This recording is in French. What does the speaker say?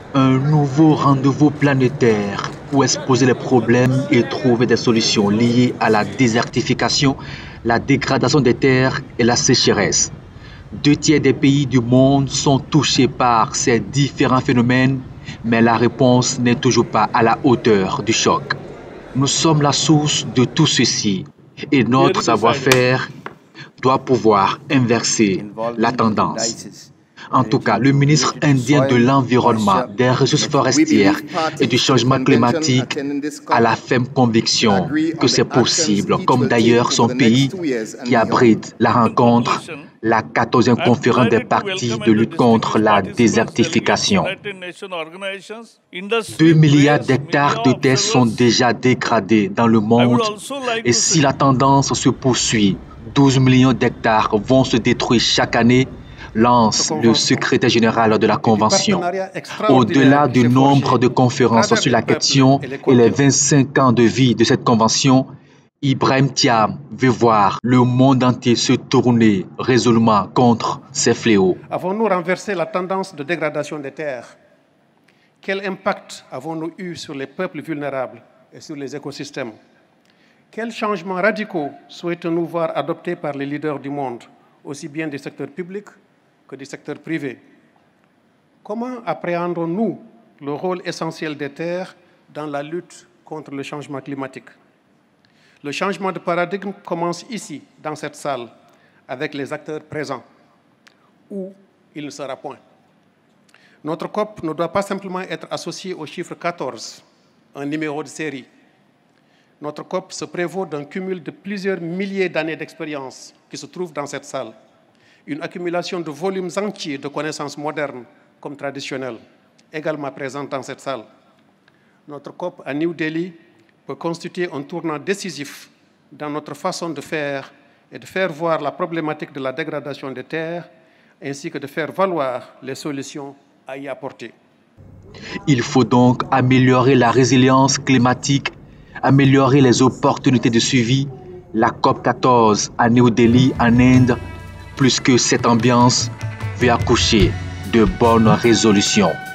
Un nouveau rendez-vous planétaire pour exposer les problèmes et trouver des solutions liées à la désertification, la dégradation des terres et la sécheresse. 2 tiers des pays du monde sont touchés par ces différents phénomènes, mais la réponse n'est toujours pas à la hauteur du choc. Nous sommes la source de tout ceci et notre savoir-faire doit pouvoir inverser la tendance. En tout cas, le ministre indien de l'Environnement, des Ressources forestières et du changement climatique a la ferme conviction que c'est possible, comme d'ailleurs son pays qui abrite la rencontre, la 14e conférence des partis de lutte contre la désertification. 2 milliards d'hectares de terres sont déjà dégradés dans le monde et si la tendance se poursuit, 12 millions d'hectares vont se détruire chaque année, lance le secrétaire général de la Convention. Au-delà du nombre de conférences sur la question et les 25 ans de vie de cette Convention, Ibrahim Thiam veut voir le monde entier se tourner résolument contre ces fléaux. Avons-nous renversé la tendance de dégradation des terres? Quel impact avons-nous eu sur les peuples vulnérables et sur les écosystèmes? Quels changements radicaux souhaitons-nous voir adoptés par les leaders du monde, aussi bien du secteur public que du secteur privé? Comment appréhendons-nous le rôle essentiel des terres dans la lutte contre le changement climatique? Le changement de paradigme commence ici, dans cette salle, avec les acteurs présents, où il ne sera point. Notre COP ne doit pas simplement être associé au chiffre 14, un numéro de série. Notre COP se prévaut d'un cumul de plusieurs milliers d'années d'expérience qui se trouvent dans cette salle. Une accumulation de volumes entiers de connaissances modernes comme traditionnelles, également présentes dans cette salle. Notre COP à New Delhi peut constituer un tournant décisif dans notre façon de faire et de faire voir la problématique de la dégradation des terres, ainsi que de faire valoir les solutions à y apporter. Il faut donc améliorer la résilience climatique, améliorer les opportunités de suivi. La COP14 à New Delhi, en Inde, plus que cette ambiance, veut accoucher de bonnes résolutions.